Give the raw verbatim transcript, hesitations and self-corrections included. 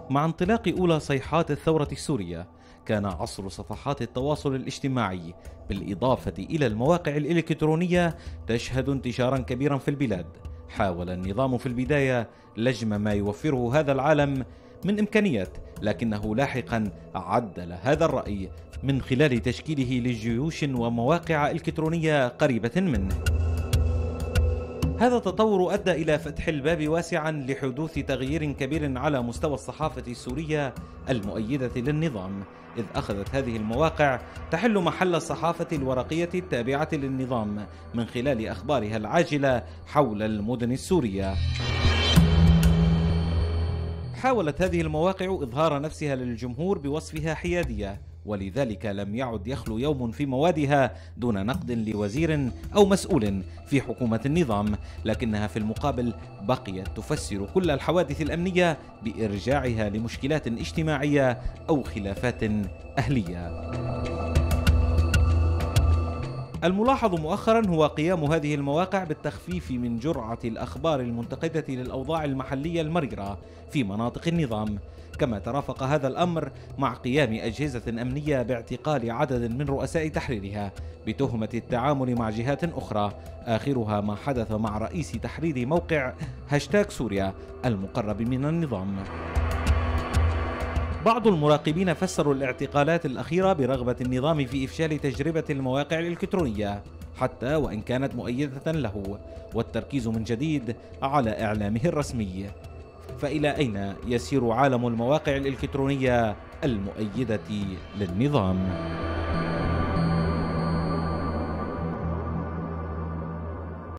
مع انطلاق أولى صيحات الثورة السورية، كان عصر صفحات التواصل الاجتماعي بالإضافة إلى المواقع الإلكترونية تشهد انتشارا كبيرا في البلاد. حاول النظام في البداية لجم ما يوفره هذا العالم من إمكانيات، لكنه لاحقا عدل هذا الرأي من خلال تشكيله لجيوش ومواقع إلكترونية قريبة منه. هذا التطور أدى إلى فتح الباب واسعا لحدوث تغيير كبير على مستوى الصحافة السورية المؤيدة للنظام، إذ أخذت هذه المواقع تحل محل الصحافة الورقية التابعة للنظام من خلال أخبارها العاجلة حول المدن السورية. حاولت هذه المواقع إظهار نفسها للجمهور بوصفها حيادية، ولذلك لم يعد يخلو يوم في موادها دون نقد لوزير أو مسؤول في حكومة النظام، لكنها في المقابل بقيت تفسر كل الحوادث الأمنية بإرجاعها لمشكلات اجتماعية أو خلافات أهلية. الملاحظ مؤخرا هو قيام هذه المواقع بالتخفيف من جرعة الأخبار المنتقدة للأوضاع المحلية المريرة في مناطق النظام، كما ترافق هذا الأمر مع قيام أجهزة أمنية باعتقال عدد من رؤساء تحريرها بتهمة التعامل مع جهات أخرى، آخرها ما حدث مع رئيس تحرير موقع هاشتاج سوريا المقرب من النظام. بعض المراقبين فسروا الاعتقالات الأخيرة برغبة النظام في إفشال تجربة المواقع الإلكترونية حتى وإن كانت مؤيدة له، والتركيز من جديد على إعلامه الرسمي. فإلى أين يسير عالم المواقع الإلكترونية المؤيدة للنظام؟